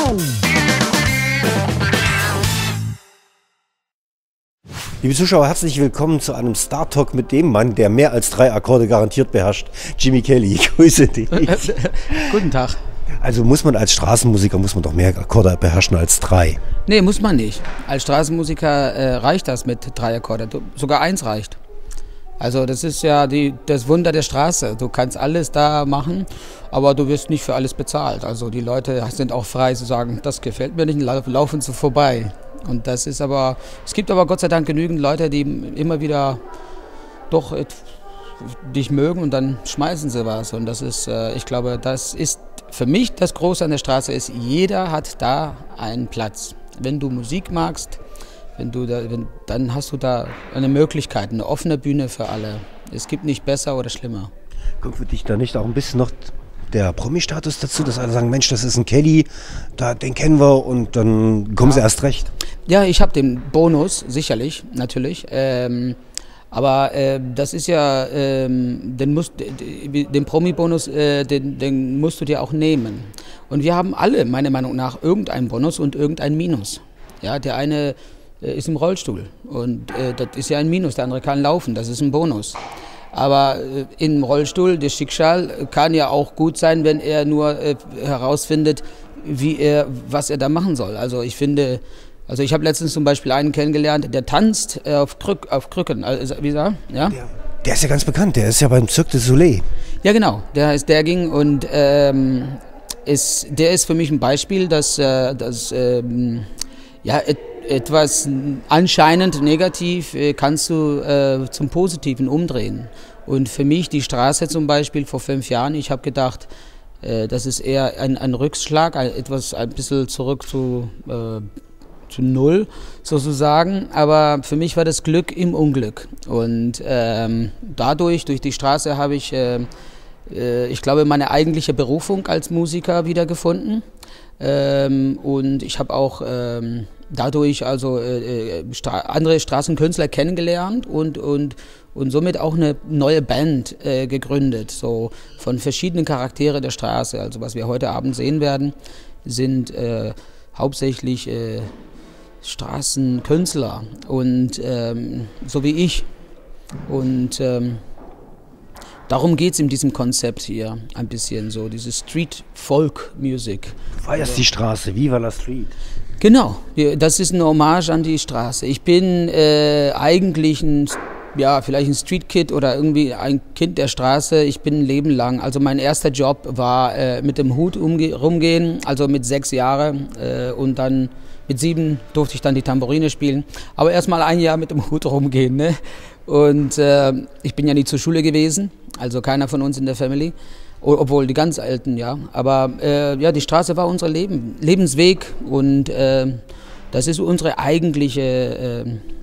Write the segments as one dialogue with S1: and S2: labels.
S1: Liebe Zuschauer, herzlich willkommen zu einem Star Talk mit dem Mann, der mehr als 3 Akkorde garantiert beherrscht. Jimmy Kelly, ich grüße dich.
S2: Guten Tag.
S1: Also muss man als Straßenmusiker doch mehr Akkorde beherrschen als 3?
S2: Nee, muss man nicht. Als Straßenmusiker reicht das mit 3 Akkorde. Sogar 1 reicht. Also das ist ja das Wunder der Straße. Du kannst alles da machen, aber du wirst nicht für alles bezahlt. Also die Leute sind auch frei zu sagen, das gefällt mir nicht, laufen sie vorbei. Und es gibt aber Gott sei Dank genügend Leute, die immer wieder doch dich mögen und dann schmeißen sie was. Und das ist, ich glaube, das ist für mich das Große an der Straße ist, jeder hat da einen Platz. Wenn du Musik magst, dann hast du da eine Möglichkeit, eine offene Bühne für alle. Es gibt nicht besser oder schlimmer.
S1: Kommt für dich da nicht auch ein bisschen noch der Promi-Status dazu, dass alle sagen, Mensch, das ist ein Kelly, den kennen wir und dann kommen sie erst recht?
S2: Ja, ich habe den Bonus, sicherlich, natürlich. Aber das ist ja, den Promi-Bonus, den musst du dir auch nehmen. Und wir haben alle, meiner Meinung nach, irgendeinen Bonus und irgendeinen Minus. Ja, der eine ist im Rollstuhl und das ist ja ein Minus, der andere kann laufen, das ist ein Bonus. Aber im Rollstuhl, der Schicksal kann ja auch gut sein, wenn er nur herausfindet, was er da machen soll. Also ich habe letztens zum Beispiel einen kennengelernt, der tanzt auf Krücken. Also, wie gesagt, ja?
S1: Der ist ja ganz bekannt, der ist ja beim Cirque du Soleil.
S2: Ja genau, der heißt Derging und der ist für mich ein Beispiel, dass etwas anscheinend negativ kannst du zum Positiven umdrehen. Und für mich die Straße zum Beispiel vor 5 Jahren, ich habe gedacht, das ist eher ein Rückschlag, ein bisschen zurück zu Null sozusagen. Aber für mich war das Glück im Unglück. Und durch die Straße habe ich glaube, meine eigentliche Berufung als Musiker wiedergefunden. Und ich habe auch dadurch andere Straßenkünstler kennengelernt und somit auch eine neue Band gegründet, so von verschiedenen Charaktere der Straße. Also was wir heute Abend sehen werden, sind hauptsächlich Straßenkünstler und so wie ich. Und darum geht es in diesem Konzept hier ein bisschen so, diese Street-Folk-Music.
S1: Du feierst die Straße, Viva la Street.
S2: Genau, das ist eine Hommage an die Straße. Ich bin eigentlich vielleicht ein Street-Kid oder irgendwie ein Kind der Straße. Ich bin ein Leben lang. Also mein erster Job war mit dem Hut rumgehen, also mit 6 Jahren und dann mit 7 durfte ich dann die Tambourine spielen. Aber erst mal 1 Jahr mit dem Hut rumgehen, ne? Und ich bin ja nie zur Schule gewesen, also keiner von uns in der Family. Obwohl die ganz Alten, ja. Aber die Straße war unser Lebensweg und das ist unsere eigentliche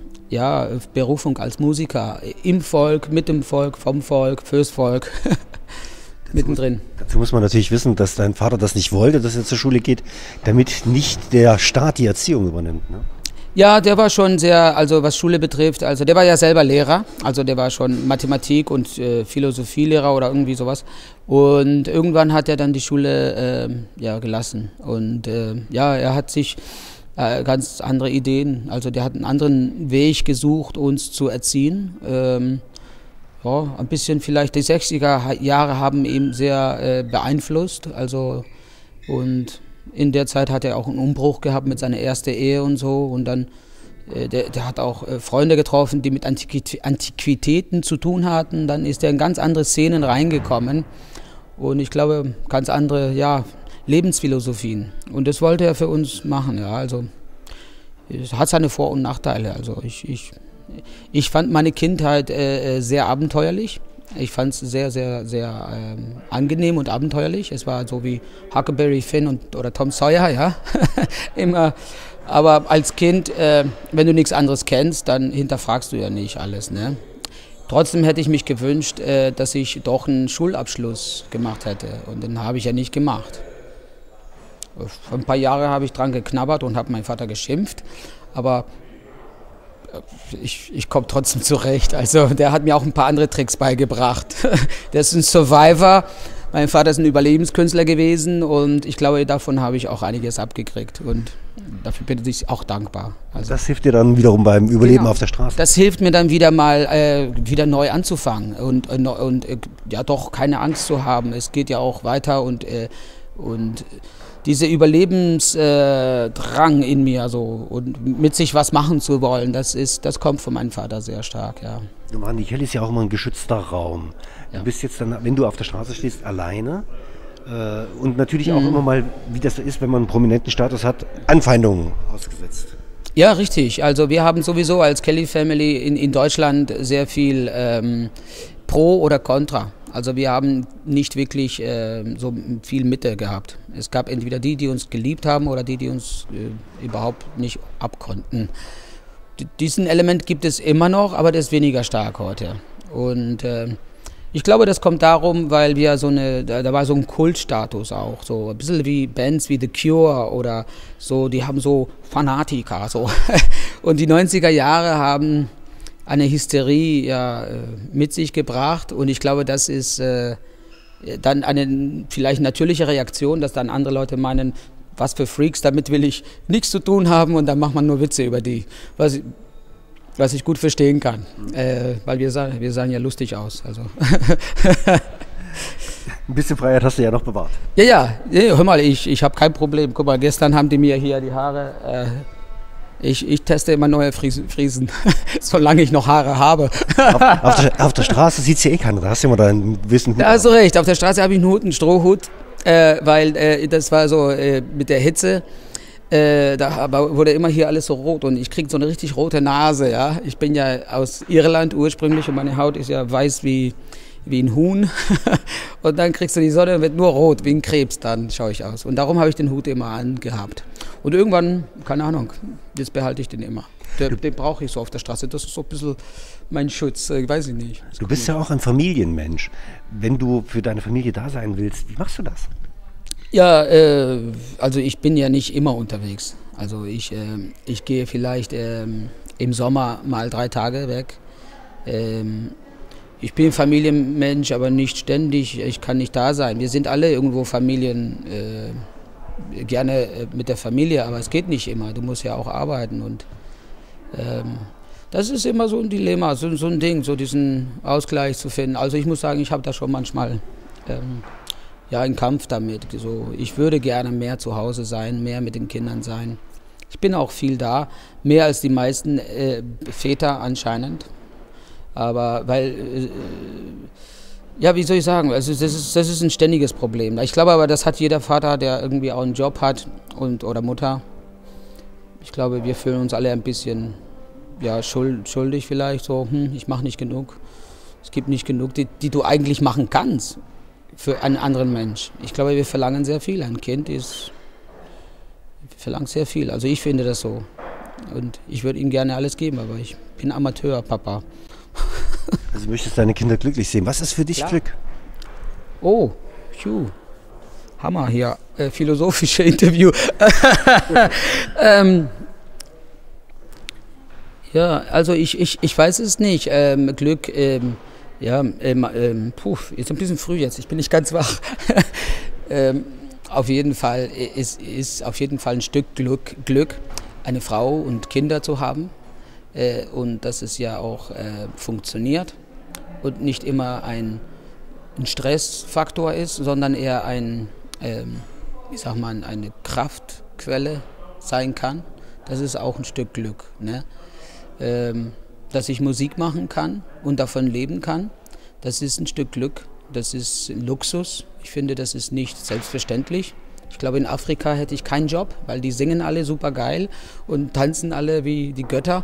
S2: Berufung als Musiker. Im Volk, mit dem Volk, vom Volk, fürs Volk, mittendrin.
S1: Dazu muss man natürlich wissen, dass dein Vater das nicht wollte, dass er zur Schule geht, damit nicht der Staat die Erziehung übernimmt, ne?
S2: Ja, der war schon sehr, also was Schule betrifft, also der war ja selber Lehrer, also der war schon Mathematik- und Philosophielehrer oder irgendwie sowas. Und irgendwann hat er dann die Schule gelassen. Und er hat sich ganz andere Ideen, also der hat einen anderen Weg gesucht, uns zu erziehen. Ein bisschen vielleicht die 60er Jahre haben ihn sehr beeinflusst, also und in der Zeit hat er auch einen Umbruch gehabt mit seiner ersten Ehe und so. Und dann, der hat auch Freunde getroffen, die mit Antiquitäten zu tun hatten. Dann ist er in ganz andere Szenen reingekommen. Und ich glaube, ganz andere, Lebensphilosophien. Und das wollte er für uns machen, ja. Also, es hat seine Vor- und Nachteile. Also, ich fand meine Kindheit sehr abenteuerlich. Ich fand es sehr, sehr, sehr angenehm und abenteuerlich. Es war so wie Huckleberry Finn oder Tom Sawyer, ja. Immer. Aber als Kind, wenn du nichts anderes kennst, dann hinterfragst du ja nicht alles, ne? Trotzdem hätte ich mich gewünscht, dass ich doch einen Schulabschluss gemacht hätte. Und den habe ich ja nicht gemacht. Vor ein paar Jahren habe ich dran geknabbert und habe meinen Vater geschimpft. Aber ich komme trotzdem zurecht. Also der hat mir auch ein paar andere Tricks beigebracht. Der ist ein Survivor. Mein Vater ist ein Überlebenskünstler gewesen und ich glaube, davon habe ich auch einiges abgekriegt und dafür bin ich auch dankbar.
S1: Also das hilft dir dann wiederum beim Überleben auf der Straße?
S2: Das hilft mir dann wieder mal, wieder neu anzufangen und ja doch keine Angst zu haben. Es geht ja auch weiter und dieser Überlebensdrang in mir so und mit sich was machen zu wollen, das kommt von meinem Vater sehr stark, ja.
S1: Die Kelly ist ja auch immer ein geschützter Raum. Du bist jetzt dann, wenn du auf der Straße stehst, alleine und natürlich auch immer mal, wie das so ist, wenn man einen prominenten Status hat, Anfeindungen ausgesetzt.
S2: Ja, richtig. Also wir haben sowieso als Kelly Family in Deutschland sehr viel Pro oder Contra. Also wir haben nicht wirklich so viel Mitte gehabt. Es gab entweder die uns geliebt haben oder die uns überhaupt nicht abkonnten. Diesen Element gibt es immer noch, aber der ist weniger stark heute. Und ich glaube, das kommt darum, weil wir da war so ein Kultstatus auch, so ein bisschen wie Bands wie The Cure oder so, die haben so Fanatiker, so. Und die 90er Jahre haben eine Hysterie mit sich gebracht und ich glaube, das ist dann eine vielleicht natürliche Reaktion, dass dann andere Leute meinen, was für Freaks, damit will ich nichts zu tun haben und dann macht man nur Witze über die, was ich gut verstehen kann, weil wir sahen ja lustig aus. Also.
S1: Ein bisschen Freiheit hast du ja noch bewahrt.
S2: Ja, hör mal, ich habe kein Problem. Guck mal, gestern haben die mir hier die Haare, ich teste immer neue Friesen, solange ich noch Haare habe.
S1: Auf der Straße sieht es ja eh keiner, da hast du immer deinen gewissen Hut.
S2: Da hast du recht, auf der Straße habe ich einen Hut, einen Strohhut. Weil das war so mit der Hitze, da wurde immer hier alles so rot und ich kriege so eine richtig rote Nase, ja. Ich bin ja aus Irland ursprünglich und meine Haut ist ja weiß wie ein Huhn und dann kriegst du die Sonne und wird nur rot, wie ein Krebs, dann schaue ich aus. Und darum habe ich den Hut immer angehabt. Und irgendwann, keine Ahnung, jetzt behalte ich den immer. Den brauche ich so auf der Straße, das ist so ein bisschen mein Schutz, weiß ich nicht.
S1: Du bist ja auch ein Familienmensch. Wenn du für deine Familie da sein willst, wie machst du das?
S2: Ja, also ich bin ja nicht immer unterwegs. Also ich gehe vielleicht im Sommer mal 3 Tage weg. Ich bin Familienmensch, aber nicht ständig. Ich kann nicht da sein. Wir sind alle irgendwo gerne mit der Familie, aber es geht nicht immer. Du musst ja auch arbeiten und das ist immer so ein Dilemma, so ein Ding, so diesen Ausgleich zu finden. Also ich muss sagen, ich habe da schon manchmal einen Kampf damit. So, ich würde gerne mehr zu Hause sein, mehr mit den Kindern sein. Ich bin auch viel da, mehr als die meisten Väter anscheinend. Aber weil, wie soll ich sagen, also das ist ein ständiges Problem. Ich glaube aber, das hat jeder Vater, der irgendwie auch einen Job hat oder Mutter. Ich glaube, wir fühlen uns alle ein bisschen schuldig vielleicht, so, ich mache nicht genug. Es gibt nicht genug, die du eigentlich machen kannst für einen anderen Mensch. Ich glaube, wir verlangen sehr viel. Ein Kind verlangt sehr viel. Also ich finde das so. Und ich würde ihm gerne alles geben, aber ich bin Amateur-Papa.
S1: Also du möchtest deine Kinder glücklich sehen. Was ist für dich Glück?
S2: Oh, Hammer hier, philosophische Interview. Also ich weiß es nicht. Glück, ist ein bisschen früh jetzt, ich bin nicht ganz wach. Auf jeden Fall ist auf jeden Fall ein Stück Glück, eine Frau und Kinder zu haben und dass es ja auch funktioniert und nicht immer ein Stressfaktor ist, sondern eher eine Kraftquelle sein kann. Das ist auch ein Stück Glück, ne? Dass ich Musik machen kann und davon leben kann, das ist ein Stück Glück, das ist ein Luxus. Ich finde, das ist nicht selbstverständlich. Ich glaube, in Afrika hätte ich keinen Job, weil die singen alle super geil und tanzen alle wie die Götter.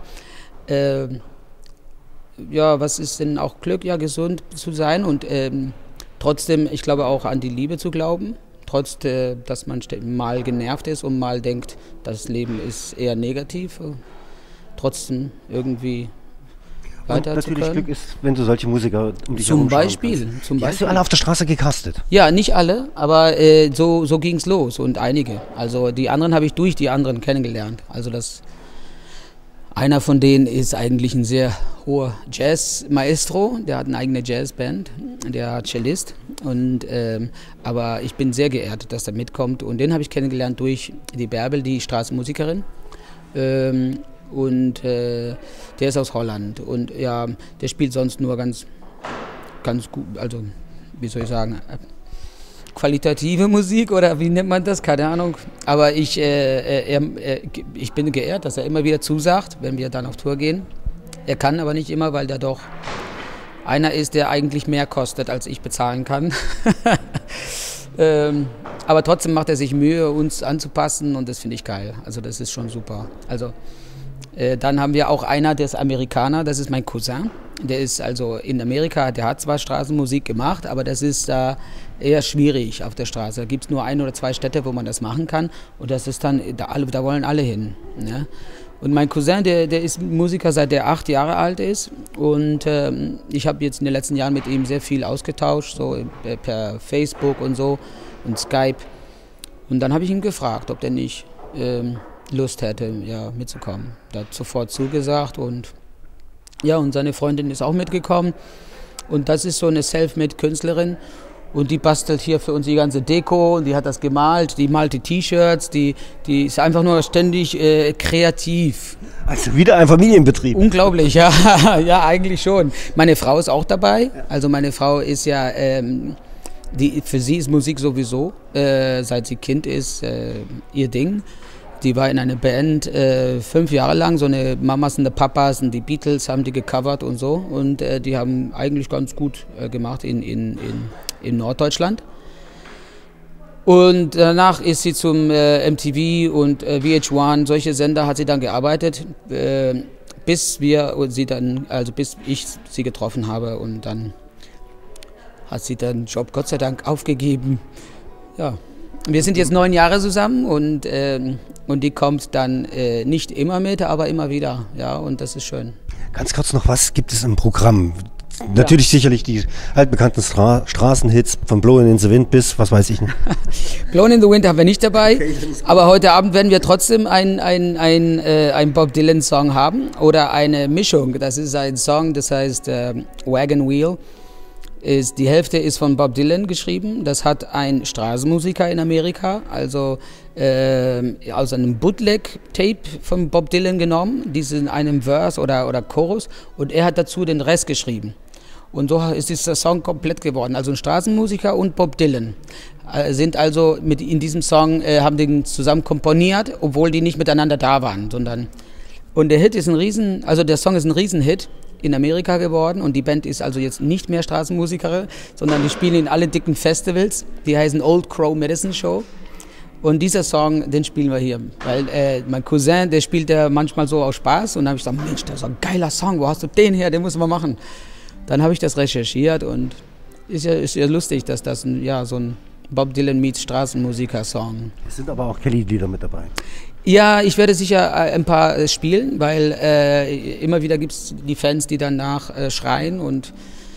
S2: Was ist denn auch Glück? Ja, gesund zu sein und trotzdem, ich glaube auch an die Liebe zu glauben. Trotz, dass man mal genervt ist und mal denkt, das Leben ist eher negativ. Trotzdem irgendwie weiter zu können.
S1: Natürlich Glück ist, wenn du solche Musiker um dich herum schauen kannst.
S2: Zum Beispiel.
S1: Hast du alle auf der Straße gecastet?
S2: Ja, nicht alle, aber so ging es los und einige. Also die anderen habe ich durch die anderen kennengelernt. Also Einer von denen ist eigentlich ein sehr hoher Jazz-Maestro, der hat eine eigene Jazzband, der Cellist. Aber ich bin sehr geehrt, dass er mitkommt. Und den habe ich kennengelernt durch die Bärbel, die Straßenmusikerin. Der ist aus Holland. Und ja, der spielt sonst nur ganz gut, also wie soll ich sagen, qualitative Musik oder wie nennt man das? Keine Ahnung. Aber ich bin geehrt, dass er immer wieder zusagt, wenn wir dann auf Tour gehen. Er kann aber nicht immer, weil der doch einer ist, der eigentlich mehr kostet, als ich bezahlen kann. Aber trotzdem macht er sich Mühe, uns anzupassen und das finde ich geil. Also das ist schon super. Also dann haben wir auch einer, der ist Amerikaner, das ist mein Cousin. Der ist also in Amerika, der hat zwar Straßenmusik gemacht, aber das ist da eher schwierig auf der Straße. Da gibt es nur 1 oder 2 Städte, wo man das machen kann und das ist dann, da wollen alle hin. Ne? Und mein Cousin, der ist Musiker, seit der 8 Jahre alt ist und ich habe jetzt in den letzten Jahren mit ihm sehr viel ausgetauscht, so per Facebook und so und Skype. Und dann habe ich ihn gefragt, ob der nicht Lust hätte, ja, mitzukommen. Der hat sofort zugesagt und seine Freundin ist auch mitgekommen und das ist so eine Selfmade-Künstlerin und die bastelt hier für uns die ganze Deko und die hat das gemalt, die malt die T-Shirts, die ist einfach nur ständig kreativ.
S1: Also wieder ein Familienbetrieb.
S2: Unglaublich, ja, ja, eigentlich schon. Meine Frau ist auch dabei, also meine Frau ist ja, für sie ist Musik sowieso, seit sie Kind ist, ihr Ding. Die war in einer Band 5 Jahre lang, so eine Mamas und Papas und die Beatles haben die gecovert und so. Und die haben eigentlich ganz gut gemacht in Norddeutschland. Und danach ist sie zum MTV und VH1, solche Sender hat sie dann gearbeitet, bis ich sie getroffen habe. Und dann hat sie den Job Gott sei Dank aufgegeben. Ja. Wir sind jetzt 9 Jahre zusammen und die kommt dann nicht immer mit, aber immer wieder. Ja, und das ist schön.
S1: Ganz kurz noch, was gibt es im Programm? Natürlich sicherlich die altbekannten Straßenhits von Blowin' in the Wind bis, was weiß ich nicht.
S2: Blowin' in the Wind haben wir nicht dabei, okay, aber heute Abend werden wir trotzdem einen Bob Dylan-Song haben oder eine Mischung. Das ist ein Song, das heißt Wagon Wheel. Die Hälfte ist von Bob Dylan geschrieben. Das hat ein Straßenmusiker in Amerika, also aus einem Bootleg-Tape von Bob Dylan genommen, diesen einem Verse oder Chorus, und er hat dazu den Rest geschrieben. Und so ist dieser Song komplett geworden. Also ein Straßenmusiker und Bob Dylan sind also in diesem Song, haben den zusammen komponiert, obwohl die nicht miteinander da waren, und der Hit ist der Song ist ein Riesenhit in Amerika geworden und die Band ist also jetzt nicht mehr Straßenmusiker, sondern die spielen in alle dicken Festivals, die heißen Old Crow Medicine Show und dieser Song, den spielen wir hier, weil mein Cousin, der spielt ja manchmal so aus Spaß und dann habe ich gesagt, Mensch, das ist ein geiler Song, wo hast du den her, den müssen wir machen. Dann habe ich das recherchiert und ist ja lustig, dass das so ein Bob Dylan meets Straßenmusiker-Song.
S1: Es sind aber auch Kelly-Lieder mit dabei.
S2: Ja, ich werde sicher ein paar spielen, weil immer wieder gibt es die Fans, die danach schreien und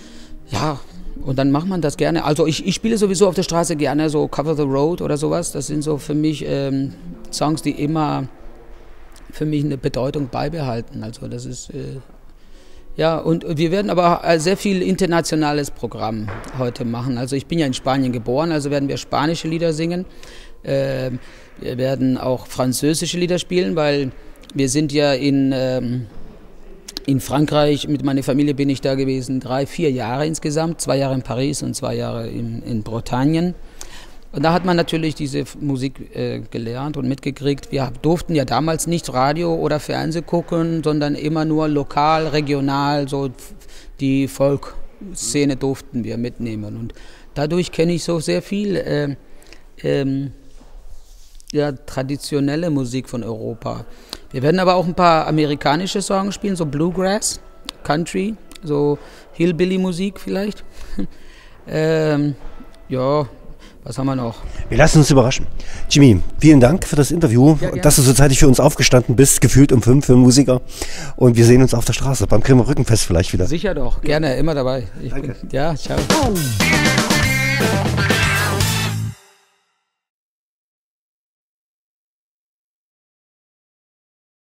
S2: dann macht man das gerne. Also ich spiele sowieso auf der Straße gerne so Cover the Road oder sowas. Das sind so für mich Songs, die immer für mich eine Bedeutung beibehalten. Also das ist und wir werden aber sehr viel internationales Programm heute machen. Also ich bin ja in Spanien geboren, also werden wir spanische Lieder singen. Wir werden auch französische Lieder spielen, weil wir sind ja in Frankreich, mit meiner Familie bin ich da gewesen, 3-4 Jahre insgesamt, 2 Jahre in Paris und 2 Jahre in Bretagne. Und da hat man natürlich diese Musik gelernt und mitgekriegt. Wir durften ja damals nicht Radio oder Fernsehen gucken, sondern immer nur lokal, regional, so die Folk-Szene durften wir mitnehmen. Und dadurch kenne ich so sehr viel traditionelle Musik von Europa. Wir werden aber auch ein paar amerikanische Songs spielen, so Bluegrass, Country, so Hillbilly-Musik vielleicht. Was haben wir noch?
S1: Wir lassen uns überraschen. Jimmy, vielen Dank für das Interview, dass du so zeitig für uns aufgestanden bist, gefühlt um 5 für einen Musiker. Und wir sehen uns auf der Straße, beim Bremer Rückenfest vielleicht wieder.
S2: Sicher doch, gerne, immer dabei.
S1: Danke.
S2: Ciao.